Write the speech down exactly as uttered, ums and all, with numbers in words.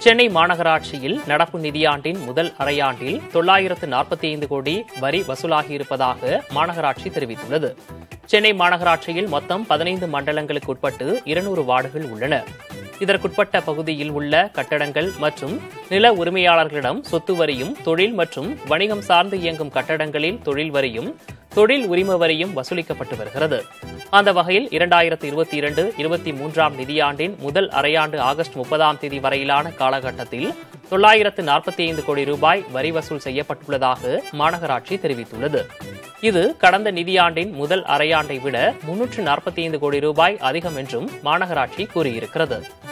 சென்னை மாநகராட்சியில் நடப்பு நிதியாண்டின் முதல் அரையாண்டில் தொள்ளாயிரத்து நாற்பத்தி ஐந்து கோடி வரி வசூலாகியிருப்பதாக மாநகராட்சி தெரிவித்துள்ளது. சென்னை மாநகராட்சியில் மொத்தம் பதினைந்து மண்டலங்களுக்கு உட்பட்டு இருநூறு வார்டுகள் உள்ளன. இதற்குட்பட்ட பகுதியில் உள்ள கட்டடங்கள் மற்றும் நில உரிமையாளர்களிடம் சொத்து வரியும், தொழில் மற்றும் வணிகம் சார்ந்து இயங்கும் கட்டடங்களில் தொழில் வரியும், தொழில் உரிம வரியும் வசூலிக்கப்பட்டு வருகிறது. அந்த வகையில் இரண்டாயிரத்து இருபத்தி இரண்டு இருபத்தி மூன்றாம் நிதியாண்டின் முதல் அரையாண்டு ஆகஸ்ட் முப்பதாம் தேதி வரையிலான காலகட்டத்தில் தொள்ளாயிரத்து நாற்பத்தி ஐந்து கோடி ரூபாய் வரி வசூல் செய்யப்பட்டுள்ளதாக மாநகராட்சி தெரிவித்துள்ளது. இது கடந்த நிதியாண்டின் முதல் அரையாண்டை விட முன்னூற்று நாற்பத்தி ஐந்து கோடி ரூபாய் அதிகம் என்றும் மாநகராட்சி கூறியிருக்கிறது.